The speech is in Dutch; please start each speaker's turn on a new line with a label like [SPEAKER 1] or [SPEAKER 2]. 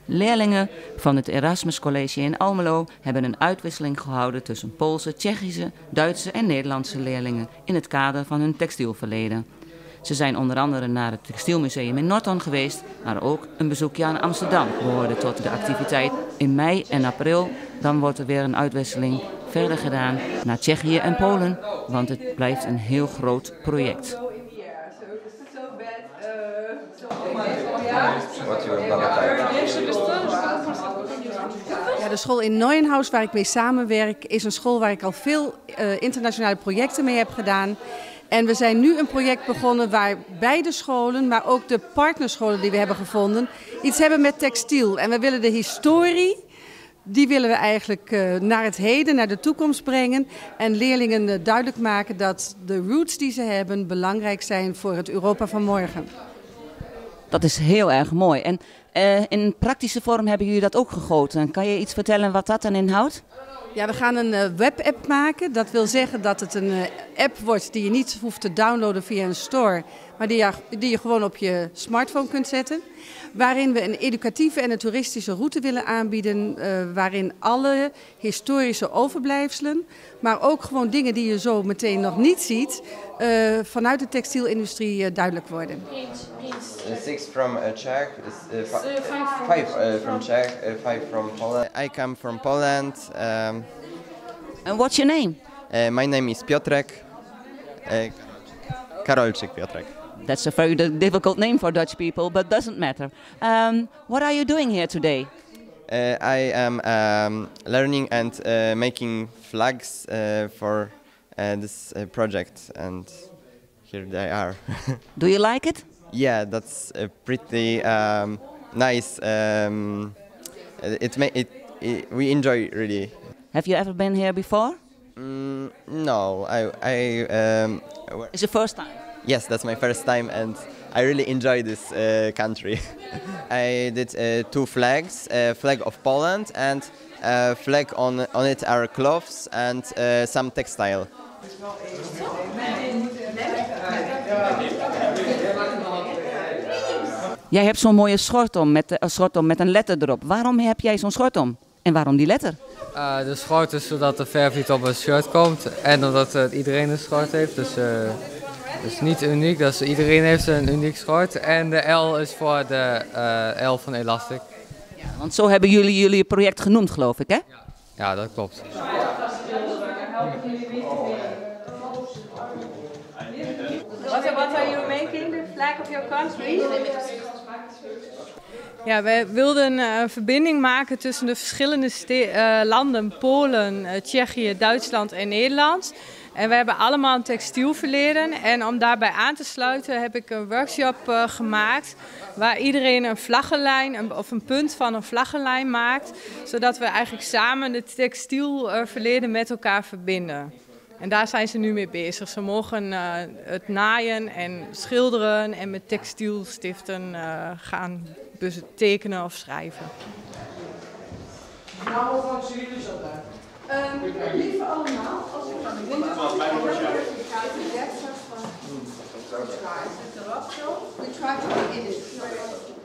[SPEAKER 1] Leerlingen van het Erasmus College in Almelo hebben een uitwisseling gehouden tussen Poolse, Tsjechische, Duitse en Nederlandse leerlingen in het kader van hun textielverleden. Ze zijn onder andere naar het Textielmuseum in Norton geweest, maar ook een bezoekje aan Amsterdam behoorde tot de activiteit. In mei en april dan wordt er weer een uitwisseling verder gedaan naar Tsjechië en Polen, want het blijft een heel groot project.
[SPEAKER 2] Ja, de school in Neuenhaus waar ik mee samenwerk is een school waar ik al veel internationale projecten mee heb gedaan. En we zijn nu een project begonnen waar beide scholen, maar ook de partnerscholen die we hebben gevonden, iets hebben met textiel. En we willen de historie, die willen we eigenlijk naar het heden, naar de toekomst brengen. En leerlingen duidelijk maken dat de roots die ze hebben belangrijk zijn voor het Europa van morgen.
[SPEAKER 1] Dat is heel erg mooi. En in praktische vorm hebben jullie dat ook gegoten. Kan je iets vertellen wat dat dan inhoudt?
[SPEAKER 2] Ja, we gaan een webapp maken. Dat wil zeggen dat het een app wordt die je niet hoeft te downloaden via een store, maar die je gewoon op je smartphone kunt zetten. Waarin we een educatieve en een toeristische route willen aanbieden, waarin alle historische overblijfselen, maar ook gewoon dingen die je zo meteen nog niet ziet, vanuit de textielindustrie duidelijk worden.
[SPEAKER 3] 6 from Czech, 5 from Czech, 5 from Poland. I come from Poland.
[SPEAKER 1] And what's your name?
[SPEAKER 3] My name is Piotrek. Karolczyk Piotrek.
[SPEAKER 1] That's a very difficult name for Dutch people, but doesn't matter. What are you doing here today?
[SPEAKER 3] I am learning and making flags for this project, and here they are.
[SPEAKER 1] Do you like it?
[SPEAKER 3] Yeah, that's pretty nice. We enjoy really.
[SPEAKER 1] Have you ever been here before?
[SPEAKER 3] No,
[SPEAKER 1] It's the first time.
[SPEAKER 3] Yes, that's my first time, and I really enjoy this country. I did 2 flags, a flag of Poland and a flag on it are clothes and some textile.
[SPEAKER 1] Jij hebt zo'n mooie schort om met een letter erop. Waarom heb jij zo'n schort om? En waarom die letter?
[SPEAKER 4] De schort is zodat de verf niet op een shirt komt en omdat iedereen een schort heeft. Dus niet uniek, dus iedereen heeft een uniek schort. En de L is voor de L van Elastic.
[SPEAKER 1] Ja, want zo hebben jullie project genoemd, geloof ik, hè?
[SPEAKER 4] Ja, dat klopt.
[SPEAKER 5] What are you making? The flag of your country?
[SPEAKER 6] Ja, wij wilden een verbinding maken tussen de verschillende landen, Polen, Tsjechië, Duitsland en Nederland. En we hebben allemaal een textielverleden. En om daarbij aan te sluiten heb ik een workshop gemaakt waar iedereen een vlaggenlijn of een punt van een vlaggenlijn maakt. Zodat we eigenlijk samen het textielverleden met elkaar verbinden. En daar zijn ze nu mee bezig. Ze mogen het naaien en schilderen en met textielstiften gaan tekenen of schrijven.
[SPEAKER 2] Nou, wat zien jullie zo daar? Lieve allemaal, als ik aan de winkel we try to begin it.